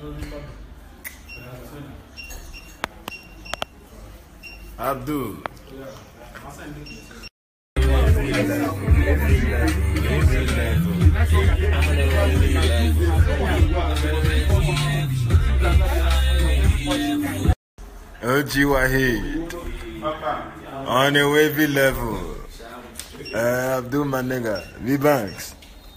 Abdul. OG Wahid on a wavy level. Abdul my nigga, V Banks.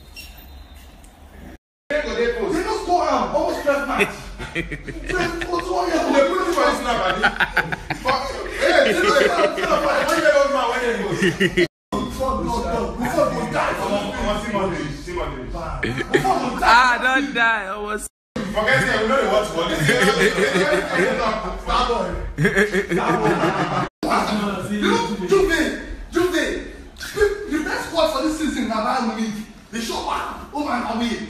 Ah, don't die. I was. Forget it, we know the watch for this. Juve. The best squad for this season now, Bayern Munich. They show up. Oh man, away.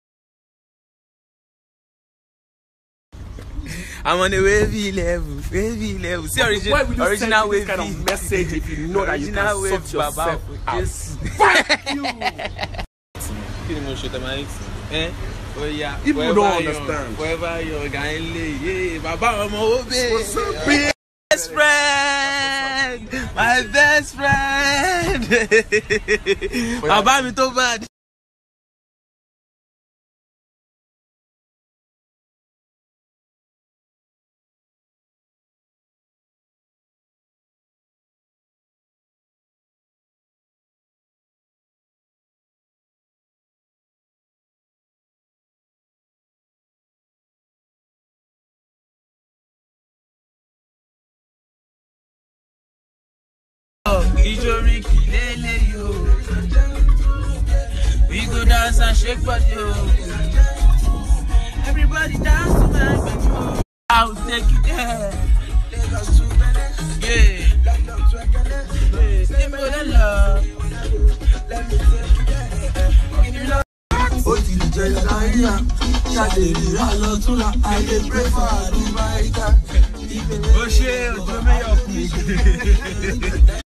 I'm on a wavy level. See original wavy kind of message if you know that you can sort yourself out. Fuck you. Oh yeah. People don't understand. Wherever you're going, yeah, Baba, my best friend, my best friend. Baba, me too bad. We go dance and shake body, everybody dance to my bedroom. I'll take you there. Yeah. Give me the love. Let me take you there. Give me love. Oh shit,